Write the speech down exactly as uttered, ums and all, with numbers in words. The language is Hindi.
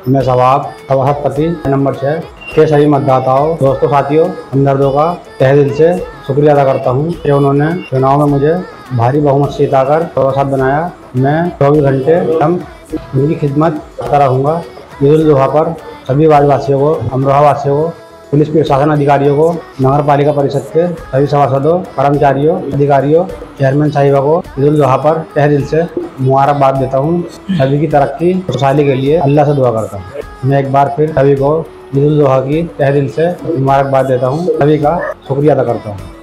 मैं सवाब सभापति नंबर छः के सभी मतदाताओं, दोस्तों, साथियों, हमदर्दों का तहे दिल से शुक्रिया अदा करता हूँ कि उन्होंने चुनाव में मुझे भारी बहुमत से जिताकर प्रसाद बनाया। मैं चौबीस घंटे हम उनकी खिदमत करता रहूँगा। ईद उल जुहा पर सभी वासियों को, अमरोहा वासियों को, पुलिस प्रशासन अधिकारियों को, नगर पालिका परिषद के सभी सभासदों, कर्मचारियों, अधिकारियों, चेयरमैन साहिबा को ईद उल जुहा पर तहे दिल से मुबारकबाद देता हूँ। सभी की तरक्की खुशहाली के लिए अल्लाह से दुआ करता हूँ। मैं एक बार फिर सभी को ईद उल जुहा की तहे दिल से मुबारकबाद देता हूँ। सभी का शुक्रिया अदा करता हूँ।